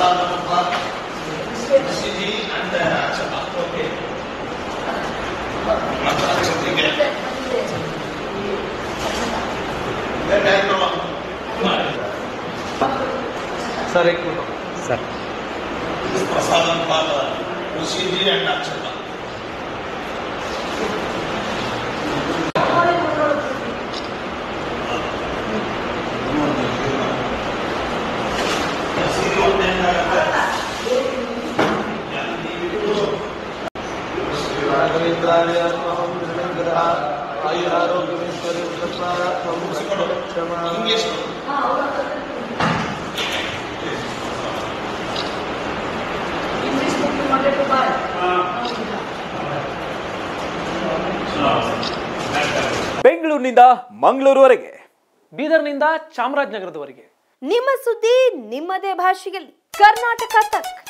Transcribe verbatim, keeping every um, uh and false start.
Sir एक minute sir prasadam father Rishi ji and Akshata ಬೆಂಗಳೂರಿನಿಂದ ಮಂಗಳೂರುವರೆಗೆ, ಬೀದರ್ನಿಂದ ಚಾಮರಾಜನಗರದವರೆಗೆ ನಿಮ್ಮ ಸುದ್ದಿ ನಿಮ್ಮದೇ ಭಾಷೆಯಲ್ಲಿ ಕರ್ನಾಟಕ ತಕ್.